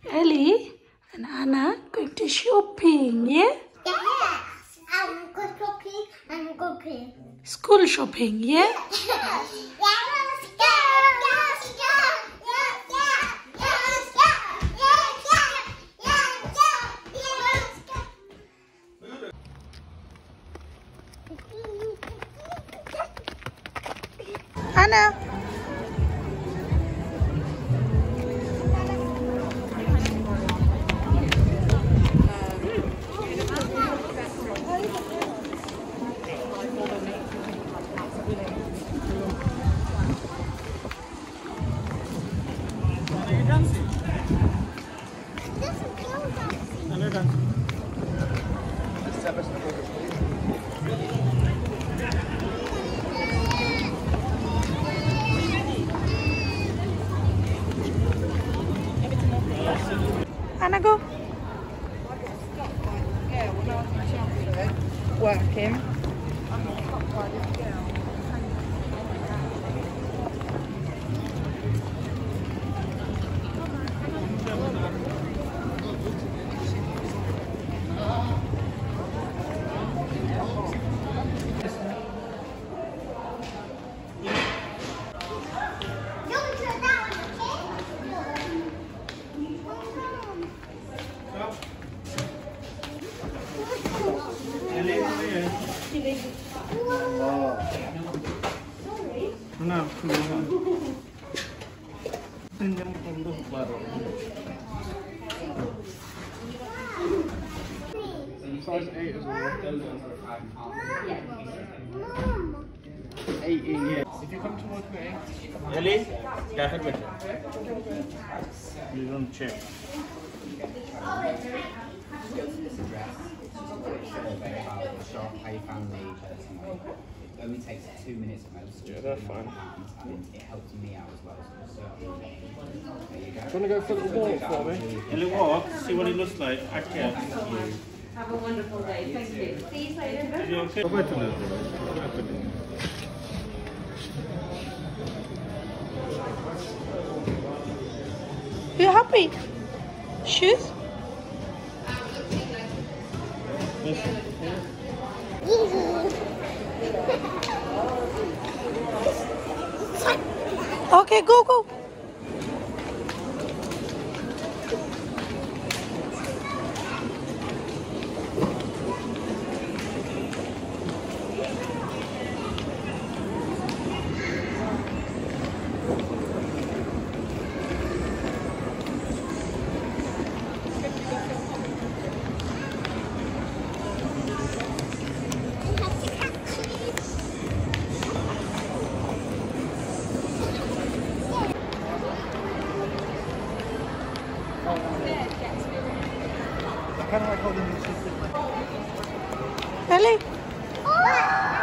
Elly and Anna going to shopping, yeah? Yes, I'm going shopping and cooking. School shopping, yeah? Anna. Anna, go. Working. Size 8 as well. 18, yeah. If you come towards me. Elly, get her with you. You don't check. It only takes 2 minutes at most. Yeah, that's fine. And it helps me out as well. So there you go. Do you want to go for a little walk for me? A little walk, see what it looks like. Have a wonderful day. Thank you. See you later. Are you okay? You happy? Shoes? Okay, go. Elly?